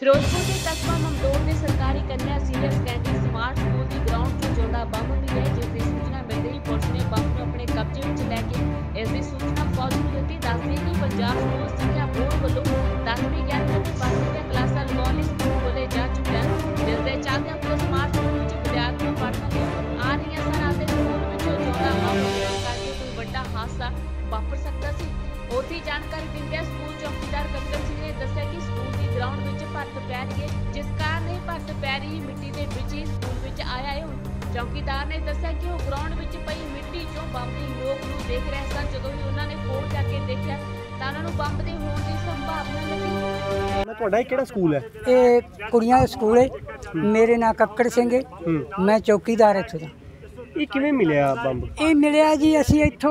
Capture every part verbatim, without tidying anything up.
ਫਿਰੋਜ਼ਪੁਰ ਦੇ ਕਸਬਾ ਮਮਦੋਟ ਦੇ ਸਰਕਾਰੀ ਕੰਨਿਆ ਸੀਨੀਅਰ ਸੈਕੰਡਰੀ ਸਮਾਰਟ ਸਕੂਲ ਦੀ ਗਰਾਊਂਡ 'ਚ ਜਿਉਂਦਾ ਬੰਬ ਮਿਲਿਆ, ਜਿਸ ਦੀ ਸੂਚਨਾ ਮਿਲਦੇ ਹੀ ਪੁਲਿਸ ਨੇ ਬੰਬ ਨੂੰ ਆਪਣੇ ਕਬਜ਼ੇ ਵਿੱਚ ਲੈ ਕੇ ਇਸ ਦੀ ਸੂਚਨਾ ਫੌਜ ਨੂੰ ਦਿੱਤੀ। ਦੱਸਦੇ ਕਿ ਪੰਜਾਬ ਸਕੂਲ ਸਿੱਖਿਆ ਬੋਰਡ ਵੱਲੋਂ ਦਸਵੀਂ ਗਿਆਰਵੀਂ ਤੇ ਬਾਰ੍ਹਵੀਂ ਦੀਆਂ ਕਲਾਸਾਂ ਲਗਾਉਣ ਲਈ ਸਕੂਲ ਖੋਲ੍ਹੇ ਜਾ ਚੁੱਕੇ ਹਨ, ਜਿਸ ਦੇ ਚੱਲਦਿਆਂ ਪੁਲਿਸ ਸਮਾਰਟ ਸਕੂਲ ਵਿੱਚ ਵਿਦਿਆਰਥੀਆਂ ਪੜ੍ਹਨ ਲਈ ਆ ਰਹੀਆਂ ਸਨ ਅਤੇ ਸਕੂਲ ਵਿੱਚੋਂ ਜਿਉਂਦਾ ਬੰਬ ਮਿਲਣ ਕਰਕੇ ਕੋਈ ਵੱਡਾ ਹਾਦਸਾ ਵਾਪਰ ਸਕਦਾ ਸੀ। ਉੱਥੇ ਜਾਣਕਾਰੀ ਦਿੰਦਿਆਂ ਸਕੂਲ ਚੌਕੀਦਾਰ ਕੱਕੜ ਸਿੰਘ ਨੇ ਦੱਸਿਆ ਕਿ ਸਕੂਲ ਦੀ ਗਰਾਊਂਡ ਵਿੱਚ ਭਰਤ ਪੈ ਰਹੀ ਹੈ, ਜਿਸ ਕਾਰਨ ਇਹ ਭਰਤ ਪੈ ਰਹੀ ਮਿੱਟੀ ਦੇ ਵਿੱਚ ਹੀ ਸਕੂਲ ਵਿੱਚ ਆਇਆ ਹੈ। ਚੌਕੀਦਾਰ ਨੇ ਦੱਸਿਆ ਕਿ ਉਹ ਗਰਾਊਂਡ ਵਿੱਚ ਪਈ ਮਿੱਟੀ 'ਚੋਂ ਬੰਬ ਦੀ ਨੋਕ ਨੂੰ ਦੇਖ ਰਹੇ ਸਨ। ਜਦੋਂ ਹੀ ਉਹਨਾਂ ਨੇ ਕੋਲ ਜਾ ਕੇ ਦੇਖਿਆ ਤਾਂ ਉਹਨਾਂ ਨੂੰ ਬੰਬ ਦੇ ਹੋਣ ਦੀ ਸੰਭਾਵਨਾ ਲੱਗੀ। ਤੁਹਾਡਾ ਇਹ ਕਿਹੜਾ ਸਕੂਲ ਹੈ? ਇਹ ਕੁੜੀਆਂ ਦਾ ਸਕੂਲ ਹੈ। ਮੇਰੇ ਨਾਂ ਕੱਕੜ ਸਿੰਘ ਹੈ, ਮੈਂ ਚੌਕੀਦਾਰ ਇੱਥੋਂ ਦਾ। ਇਹ ਕਿਵੇਂ ਮਿਲਿਆ ਬੰਬ? ਇਹ ਮਿਲਿਆ ਜੀ, ਅਸੀਂ ਇੱਥੋਂ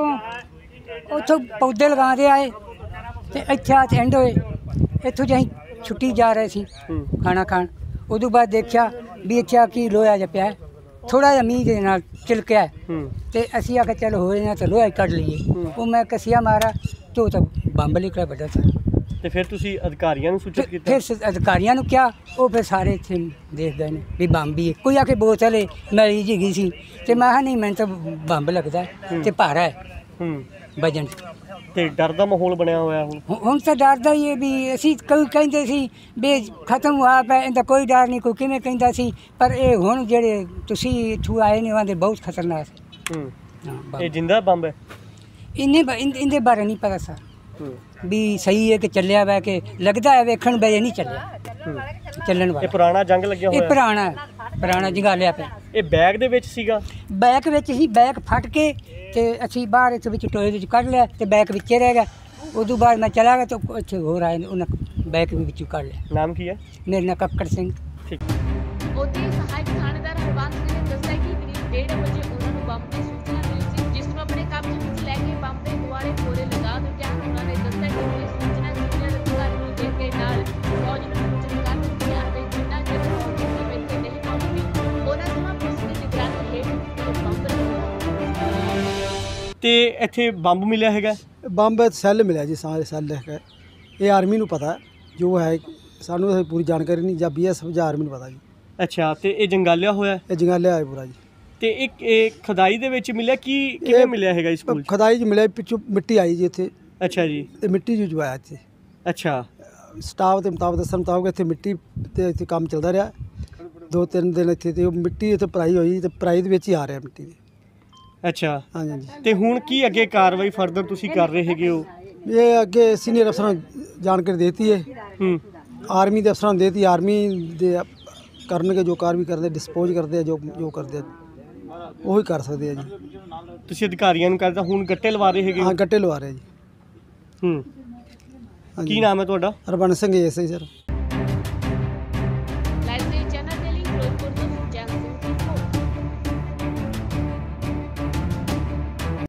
ਉੱਥੋਂ ਪੌਦੇ ਲਗਾਉਂਦੇ ਆਏ ਤੇ ਇੱਥੇ ਆ ਐਂਡ ਹੋਏ। ਇੱਥੋਂ ਜੇ ਅਸੀਂ ਛੁੱਟੀ ਜਾ ਰਹੇ ਸੀ ਖਾਣਾ ਖਾਣ, ਉਦੋਂ ਬਾਅਦ ਦੇਖਿਆ ਵੀ ਇੱਥੇ ਆ ਕੀ ਲੋਹਾ ਜਿਹਾ ਪਿਆ, ਥੋੜ੍ਹਾ ਜਿਹਾ ਮੀਂਹ ਦੇ ਨਾਲ ਚਿਲਕਿਆ ਤੇ ਅਸੀਂ ਆਖਿਆ ਚੱਲ ਹੋ ਜਾਣਾ ਤਾਂ ਲੋਹਾ ਕੱਢ ਲਈਏ। ਉਹ ਮੈਂ ਕਸੀਆ ਮਾਰਾ ਤੇ ਉਹ ਤਾਂ ਬੰਬ ਨਿਕਲਿਆ ਵੱਡਾ ਸਾਰਾ। ਤੇ ਫਿਰ ਤੁਸੀਂ ਅਧਿਕਾਰੀਆਂ ਨੂੰ ਸੂਚਿਤ ਕੀਤਾ? ਫਿਰ ਅਧਿਕਾਰੀਆਂ ਨੂੰ ਕਿਹਾ, ਉਹ ਫਿਰ ਸਾਰੇ ਇੱਥੇ ਦੇਖ ਗਏ ਨੇ ਵੀ ਬੰਬ ਹੀ ਹੈ। ਕੋਈ ਆ ਕੇ ਬੋਤਲ ਹੈ ਮੈਲੀ ਜਿਹੀ ਗਈ ਸੀ ਤੇ ਮੈਂ ਕਿਹਾ ਨਹੀਂ, ਮੈਨੂੰ ਤਾਂ ਬੰਬ ਲੱਗਦਾ ਤੇ ਭਾਰਾ ਹੈ ਵਜਨ। ਤੇ ਡਰ ਦਾ ਮਾਹੌਲ ਬਣਿਆ ਹੋਇਆ ਹੁਣ? ਹੁਣ ਤਾਂ ਡਰਦਾ ਹੀ ਹੈ ਵੀ ਅਸੀਂ ਕੋਈ ਕਹਿੰਦੇ ਸੀ ਵੀ ਖਤਮ ਹੋਇਆ ਪਿਆ, ਇਹਦਾ ਕੋਈ ਡਰ ਨਹੀਂ, ਕੋਈ ਕਿਵੇਂ ਕਹਿੰਦਾ ਸੀ, ਪਰ ਇਹ ਹੁਣ ਜਿਹੜੇ ਤੁਸੀਂ ਇੱਥੋਂ ਆਏ ਨੇ ਉਹਦੇ ਬਹੁਤ ਖਤਰਨਾਕ ਹਾਂ। ਇਹ ਜਿੰਦਾ ਬੰਬ ਹੈ? ਇੰਨੇ ਇਹਦੇ ਬਾਰੇ ਨਹੀਂ ਪਤਾ ਸਰ ਵੀ ਸਹੀ ਹੈ ਕਿ ਚੱਲਿਆ ਵਾ ਕਿ ਲੱਗਦਾ ਹੈ ਵੇਖਣ ਬਜੇ ਨਹੀਂ ਚੱਲਿਆ ਚੱਲਣ ਵਾਲਾ। ਇਹ ਪੁਰਾਣਾ ਜੰਗ ਲੱਗਿਆ ਹੋਇਆ? ਇਹ ਪੁਰਾਣਾ ਪੁਰਾਣਾ ਜੰਗਾਲਿਆ ਪਿਆ। ਇਹ ਬੈਗ ਦੇ ਵਿੱਚ ਸੀਗਾ? ਬੈਗ ਵਿੱਚ ਹੀ, ਬੈਗ ਫਟ ਕੇ ਤੇ ਅਸੀਂ ਬਾਹਰ ਇੱਥੇ ਵਿੱਚ ਟੋਏ ਵਿੱਚ ਕੱਢ ਲਿਆ ਤੇ ਬੈਗ ਵਿੱਚੇ ਰਹਿ ਗਿਆ। ਉਦੋਂ ਬਾਅਦ ਮੈਂ ਚਲਾ ਗਿਆ ਤਾਂ ਇੱਥੇ ਹੋਰ ਆਏ ਨੇ, ਉਹਨਾਂ ਬੈਗ ਵੀ ਵਿੱਚੋਂ ਕੱਢ ਲਿਆ। ਨਾਮ ਕੀ ਹੈ? ਮੇਰੇ ਨਾਲ ਕੱਕੜ ਸਿੰਘ। ਠੀਕ। ਉੱਥੇ ਸਹਾਇਕ ਥਾਣੇਦਾਰ ਹਰਬੰਸ ਸਿੰਘ ਨੇ ਦੱਸਿਆ ਕਿ ਕਰੀਬ ਡੇਢ ਵਜੇ ਉਹਨਾਂ ਨੂੰ ਬੰਬ ਦੀ ਸੂਚਨਾ ਮਿਲੀ ਸੀ, ਜਿਸ ਨੂੰ ਆਪਣੇ ਕਬਜ਼ੇ ਵਿੱਚ ਲੈ ਕੇ ਬੰਬ ਦੇ ਦੁਆਲੇ ਕੋਲੇ ਲਗਾ ਦਿੱਤੇ ਹਨ। ਉਹਨਾਂ ਨੇ ਦੱਸਿਆ ਕਿ ਪੁਲਿਸ ਸੂਚਨਾ ਸੀਨੀਅਰ ਅਧਿਕਾਰੀ ਨੂੰ ਦੇ ਕੇ ਨਾਲ ਫੌਜ ਨੂੰ ਸੂਚਿਤ ਕਰ ਦਿੱਤੀ ਹੈ ਅਤੇ ਜਿੰਨਾ ਚਿਰ ਫੌਜ ਦੀ ਟੀਮ ਇੱਥੇ ਨਹੀਂ ਪਹੁੰਚਦੀ ਉਹਨਾਂ ਸਮਾਂ ਪੁਲਿਸ ਦੀ ਨਿਗਰਾਨੀ ਹੇਠ ਬੰਬ ਰੱਖਿਆ। ਤੇ ਇੱਥੇ ਬੰਬ ਮਿਲਿਆ ਹੈਗਾ? ਬੰਬ ਸੈੱਲ ਮਿਲਿਆ ਜੀ, ਸਾਰੇ ਸੈੱਲ ਹੈ। ਇਹ ਆਰਮੀ ਨੂੰ ਪਤਾ ਜੋ ਹੈ, ਸਾਨੂੰ ਪੂਰੀ ਜਾਣਕਾਰੀ ਨਹੀਂ, ਜਾਂ ਬੀ ਐਸ ਐਫ ਜਾਂ ਆਰਮੀ ਨੂੰ ਪਤਾ ਜੀ। ਅੱਛਾ, ਤੇ ਇਹ ਜੰਗਾਲਿਆ ਹੋਇਆ? ਇਹ ਜੰਗਾਲਿਆ ਹੈ ਪੂਰਾ ਜੀ। ਤੇ ਇੱਕ ਇਹ ਖਦਾਈ ਦੇ ਵਿੱਚ ਮਿਲਿਆ? ਕੀ ਕਿਵੇਂ ਮਿਲਿਆ ਹੈਗਾ ਇਸ ਸਕੂਲ? ਖਦਾਈ 'ਚ ਮਿਲਿਆ, ਪਿੱਛੋਂ ਮਿੱਟੀ ਆਈ ਜੀ ਇੱਥੇ। ਅੱਛਾ ਜੀ। ਤੇ ਮਿੱਟੀ ਜੋ ਜਵਾਇਆ ਇੱਥੇ। ਅੱਛਾ। ਸਟਾਫ ਦੇ ਮੁਤਾਬਕ ਦੱਸਣ ਮੁਤਾਬਕ ਇੱਥੇ ਮਿੱਟੀ ਤੇ ਇੱਥੇ ਕੰਮ ਚੱਲਦਾ ਰਿਹਾ ਦੋ ਤਿੰਨ ਦਿਨ ਇੱਥੇ, ਤੇ ਉਹ ਮਿੱਟੀ ਇੱਥੇ ਭਰਾਈ ਹੋਈ ਤੇ ਭਰਾਈ ਦੇ ਵਿੱਚ ਹੀ ਆ ਰਿਹਾ ਮਿੱਟੀ ਦੀ। ਅੱਛਾ। ਹਾਂਜੀ ਹਾਂਜੀ। ਤੇ ਹੁਣ ਕੀ ਅੱਗੇ ਕਾਰਵਾਈ ਫਰਦਰ ਤੁਸੀਂ ਕਰ ਰਹੇ ਹੈਗੇ ਹੋ? ਇਹ ਅੱਗੇ ਸੀਨੀਅਰ ਅਫਸਰਾਂ ਨੂੰ ਜਾਣਕਾਰੀ ਦੇਤੀ ਹੈ, ਹੂੰ ਆਰਮੀ ਦੇ ਅਫਸਰਾਂ ਨੂੰ ਦੇਤੀ। ਆਰਮੀ ਦੇ ਕਰਨਗੇ ਜੋ ਕਾਰਵਾਈ ਕਰਦੇ, ਡਿਸਪੋਜ਼ ਕਰਦੇ ਆ, ਜੋ ਜੋ ਕਰਦੇ ਆ ਉਹੀ ਕਰ ਸਕਦੇ ਆ ਜੀ। ਤੁਸੀਂ ਅਧਿਕਾਰੀਆਂ ਨੂੰ ਕਹਿੰਦਾ ਹੁਣ ਗੱਟੇ ਲਵਾ ਰਹੇ ਹੈਗੇ? ਹਾਂ, ਗੱਟੇ ਲਵਾ ਰਹੇ ਜੀ। ਹੂੰ। ਕੀ ਨਾਮ ਹੈ ਤੁਹਾਡਾ? Harbans Singh S I sir.